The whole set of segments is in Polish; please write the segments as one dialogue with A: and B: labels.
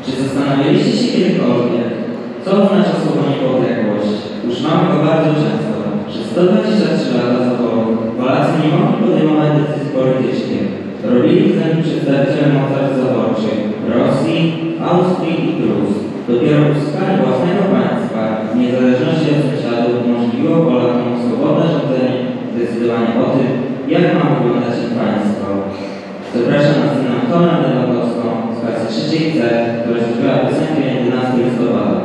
A: Czy zastanawialiście się kiedykolwiek, co oznacza słowo niepodległość? Używamy go bardzo często. Przez 123 lata zaboru Polacy nie mogli podejmować decyzji politycznych. Robili z nimi przedstawiciele mocarstw zaborczych Rosji, Austrii i Prus. Dopiero uzyskanie własnego państwa w niezależności od sąsiadów umożliwiło Polakom swobodne rządzenie, decydowanie o tym, jak ma wyglądać ich państwo. Zapraszam na scenę Antonę Lewandowską z klasy 3C, która śpiewa piosenkę 11 listopada.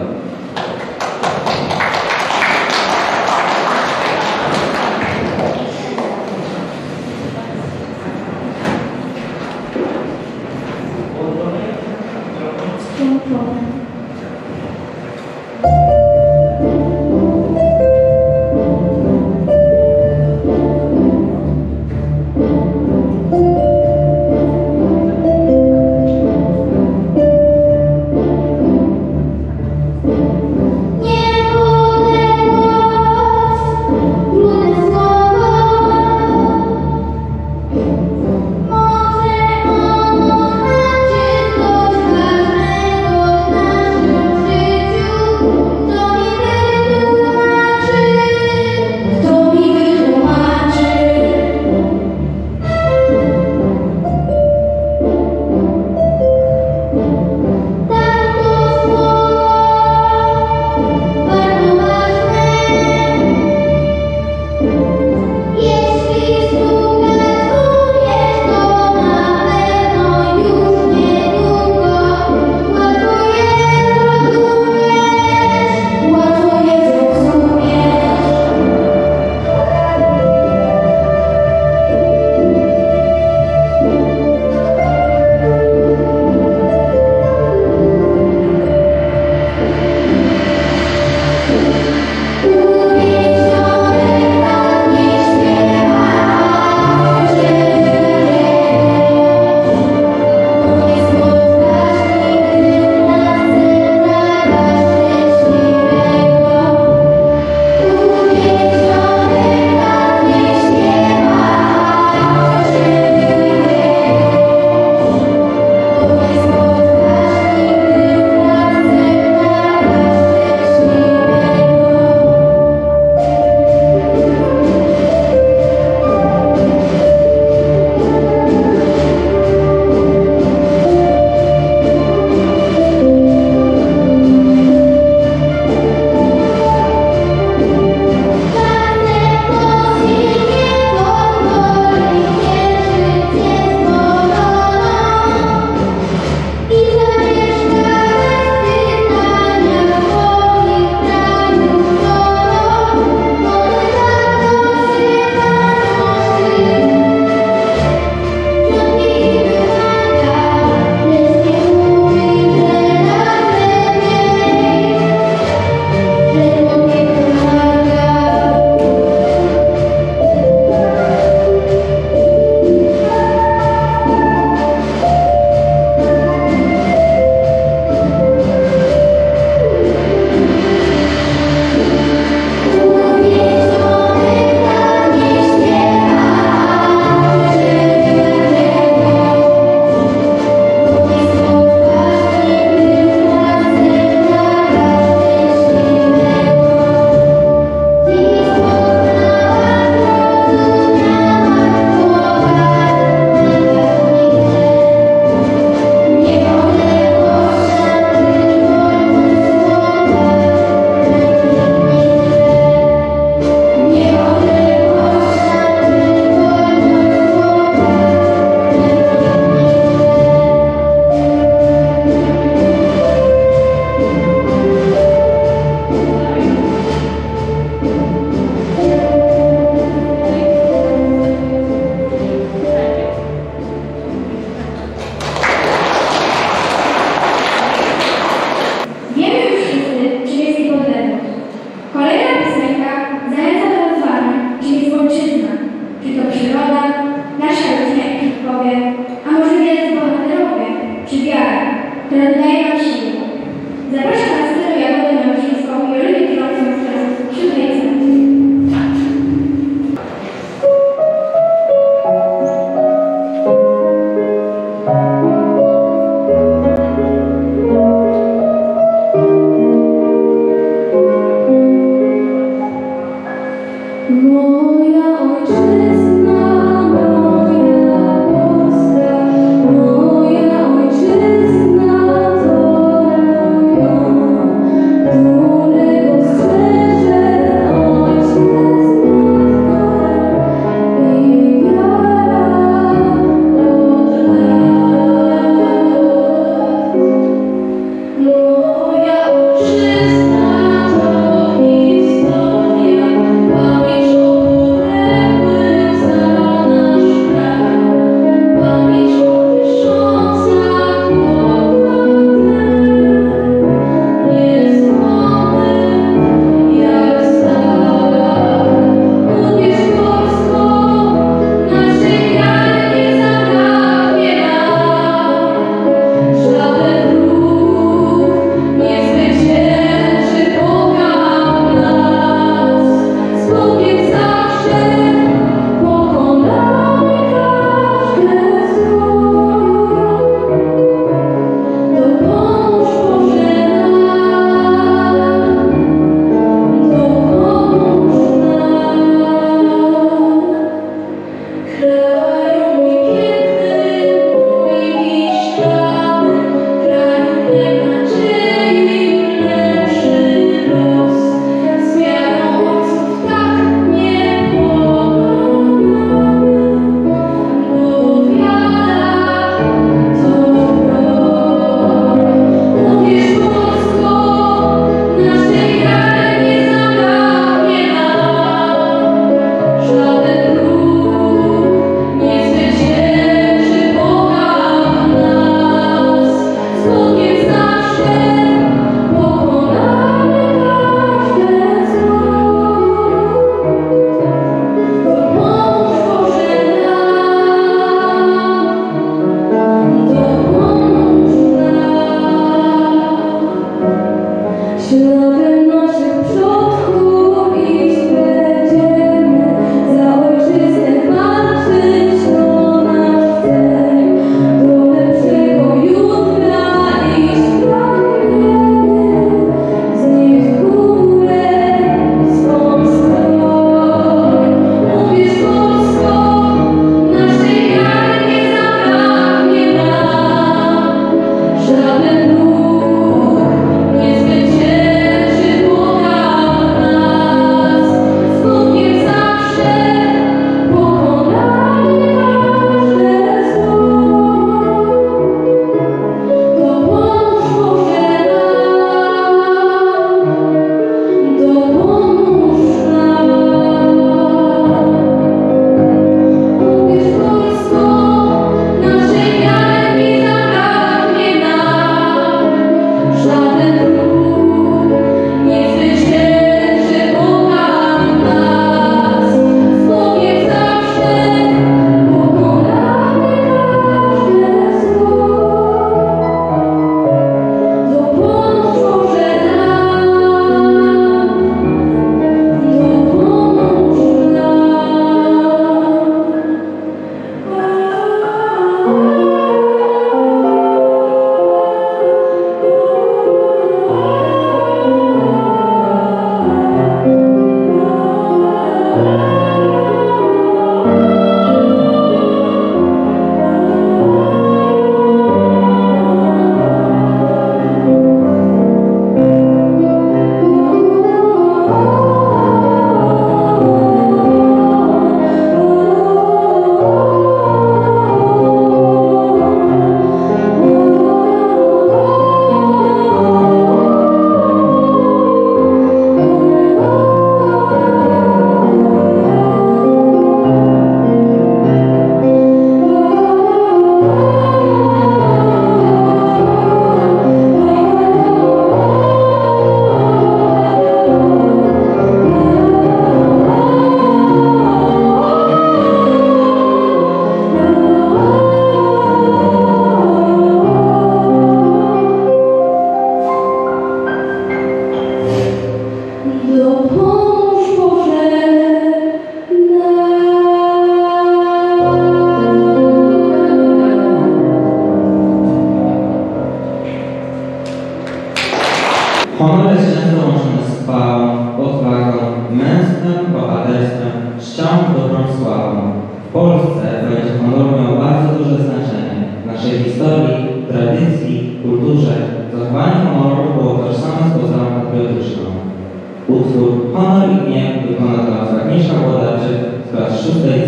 A: męstwem, bohaterstwem, czcią dobrą sławą. W Polsce pojęcie honoru miało bardzo duże znaczenie. W naszej historii, tradycji, kulturze zachowanie honoru było tożsame z postawą patriotyczną. Utwór Honor i Gniew wykonał dla Agnieszka Włodarczyk z klas 6C.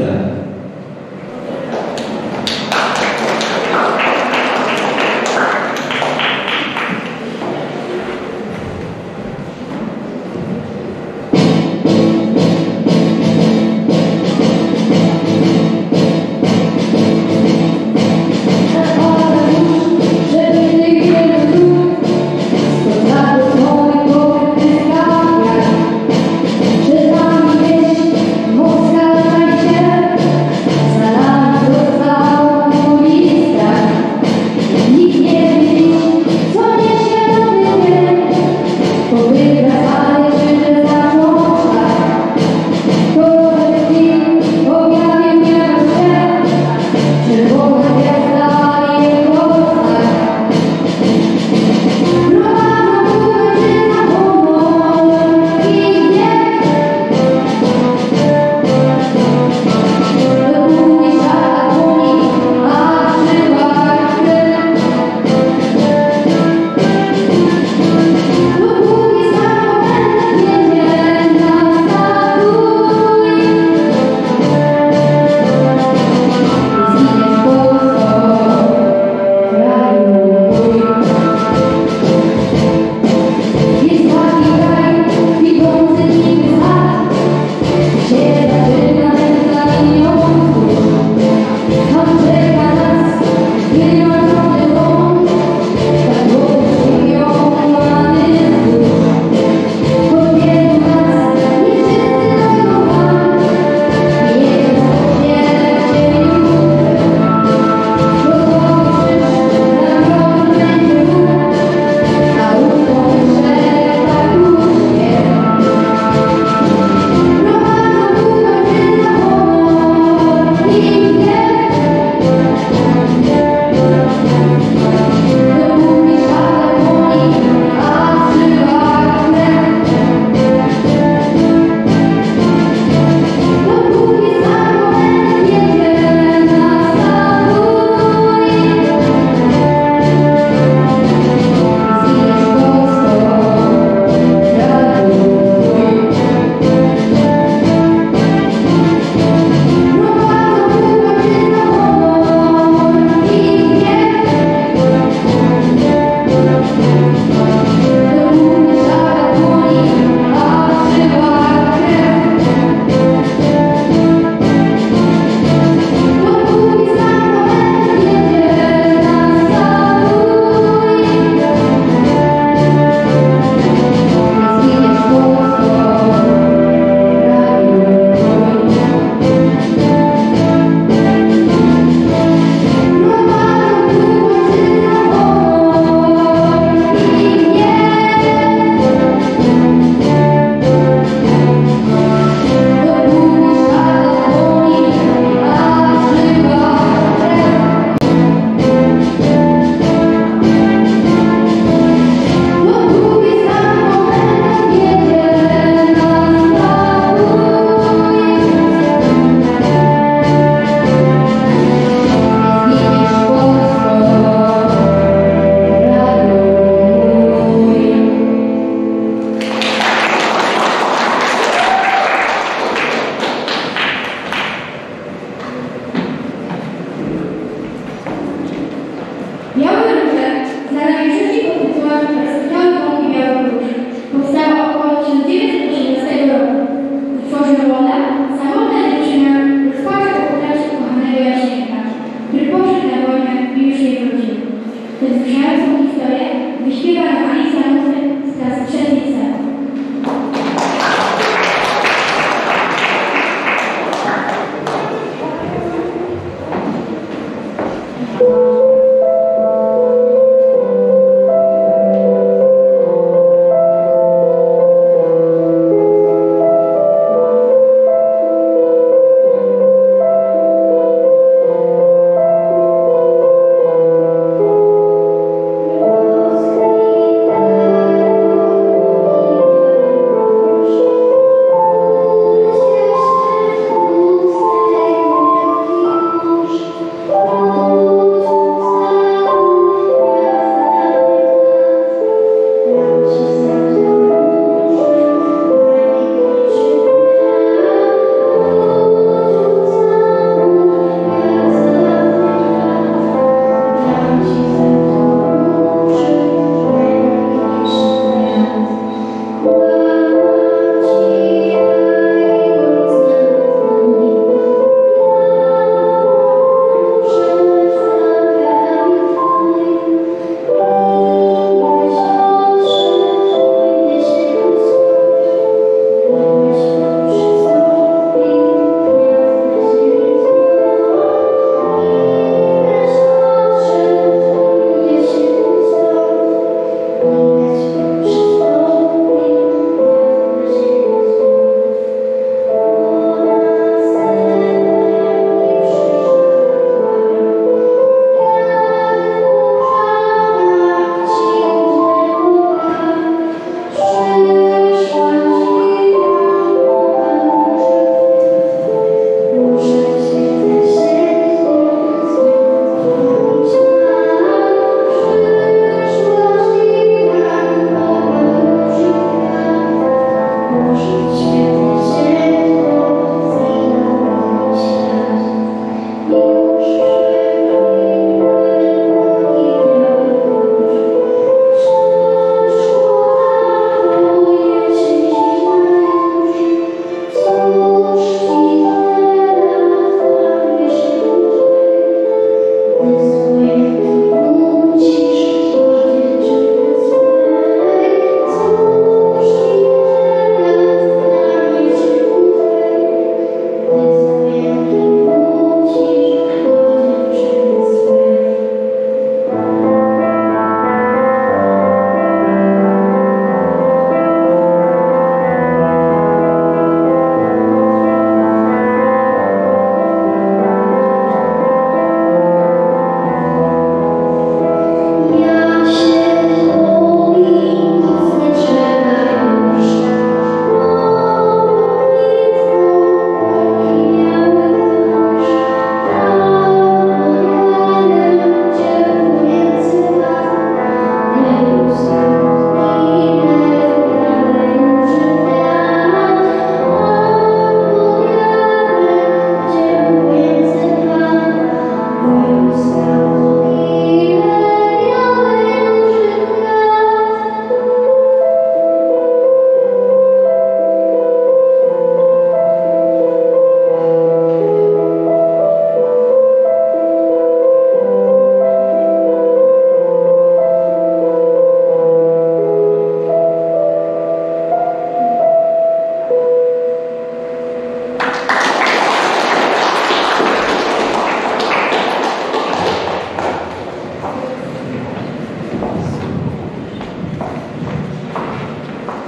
B: Że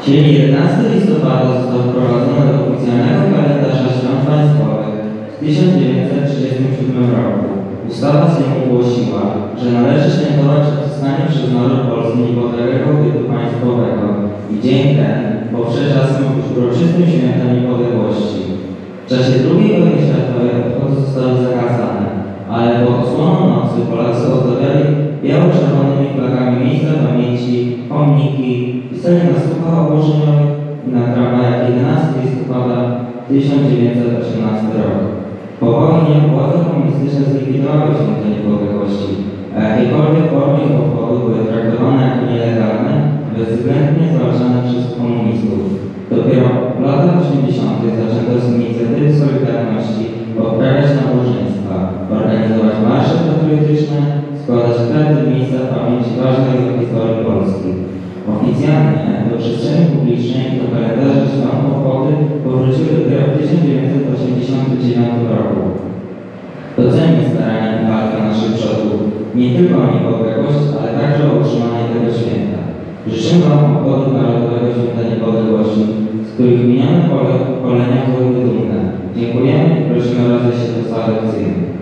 A: Dzień 11 listopada został wprowadzony do oficjalnego kalendarza świąt państwowych w 1937 roku. Ustawa Sejmu głosiła, że należy świętować odzyskanie przez naród polski niepodległego bytu państwowego i dzień ten poprzedza uroczystym świętem niepodległości. W czasie II wojny światowej obchody zostały zakazane, ale pod osłoną nocy Polacy ozdabiali biało-czerwonymi flagami miejsca pamięci, pomniki, pisali na słupach ogłoszeniowych i na tramwajach 11 listopada 1918 rok. Po wojnie władze komunistyczne zlikwidowały Święto Niepodległości, a jakiekolwiek formy ich obchodu były traktowane jako nielegalne, bezwzględnie zwalczane przez komunistów. Dopiero w latach 80. zaczęto z inicjatywy Solidarności odprawiać nabożeństwa, organizować marsze patriotyczne, składać kwiaty w miejscach pamięci ważnych do historii Polski. Oficjalnie do przestrzeni publicznej i do kalendarza świąt obchody powróciły dopiero w 1989 roku. Docenię starania i walkę naszych przodków, nie tylko o niepodległość, ale także o utrzymanie tego święta. Życzymy Wam obchodów Narodowego Święta Niepodległości, z których minione pokolenia były dumne. Dziękujemy i prosimy o rozejście do salekcji.